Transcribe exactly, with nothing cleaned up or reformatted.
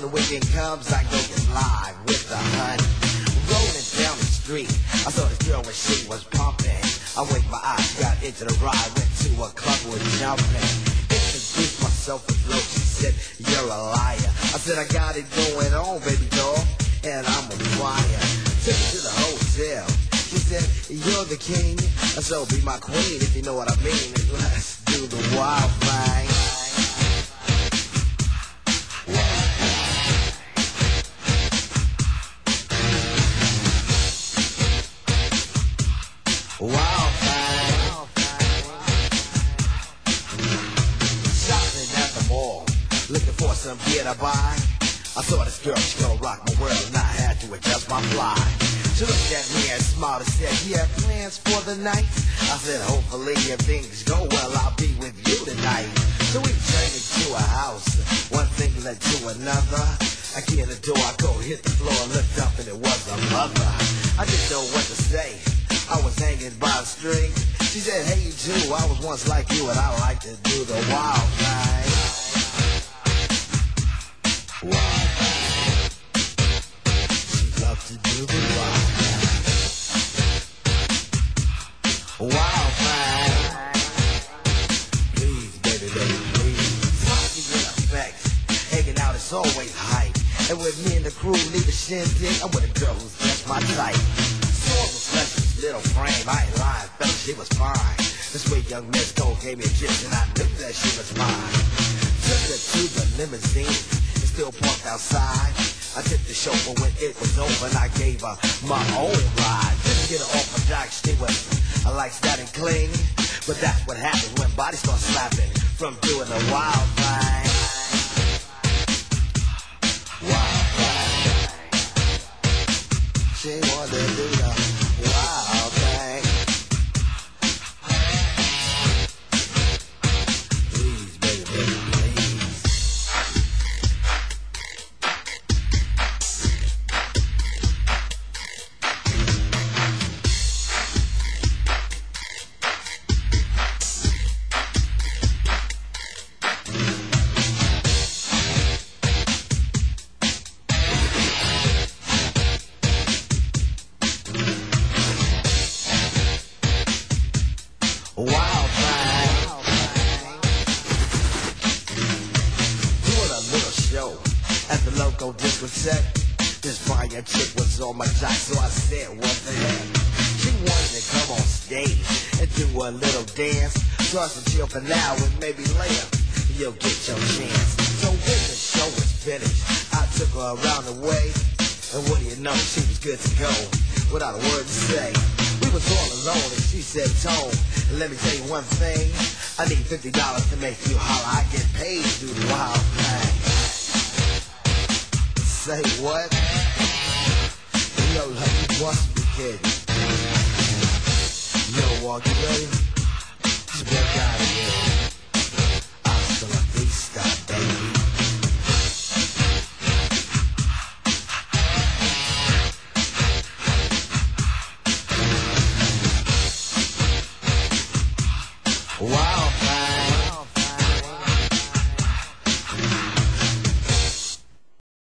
the weekend comes, I go get live with the honey. Rolling down the street, I saw this girl when she was pumping. I winked my eyes, got into the ride, went to a club with jumping. Introduced myself with low, she said, you're a liar. I said, I got it going on, baby doll, and I'm on fire. Took her to the hotel. She said, you're the king, so be my queen if you know what I mean. Let's do the wild thing. Wild thing. Shopping at the mall, looking for some gear to buy. I saw this girl, she gonna rock my world, and I had to adjust my fly. She looked at me and smiled and said, you have plans for the night? I said, hopefully if things go well, I'll be with you tonight. So we turned into a house, one thing led to another. I get in the door, I go hit the floor, looked up and it was a mother. I didn't know what to say, I was hanging by a string. She said, hey you too, I was once like you and I like to do the wild thing. Wild thing. She loved to do the wild thing. Wild thing. Please, baby, baby, please. Talking in effect, hanging out is always hype. And with me and the crew leave a shindig, I'm with a girl who's just my type. Saw the fleshless little frame, I ain't lying, fella, she was fine. This sweet young Miss Cole gave me a kiss and I knew that she was mine. Took her to the limousine, and still parked outside. I tipped the chauffeur when it was over and I gave her my own ride. Didn't get her off my jock, she was, I like that and cling. But that's what happens when bodies start slapping from doing the wild thing. Wild thing. She wanted to do the wild thing. Please, baby, baby, please. Wild thing. Doing a little show at the local discotheque. This fine chick was on my jock, so I said, what the heck? She wanted to come on stage and do a little dance. So I said, chill for now and maybe later you'll get your chance. So when the show was finished, I took her around the way. And what do you know, she was good to go without a word to say. We was all alone and she said, Tone, let me tell you one thing. I need fifty dollars to make you holler. I get paid to do the wild thing. Say what? Yo, like you must be kidding. Yo, walk, you ready? Just work out.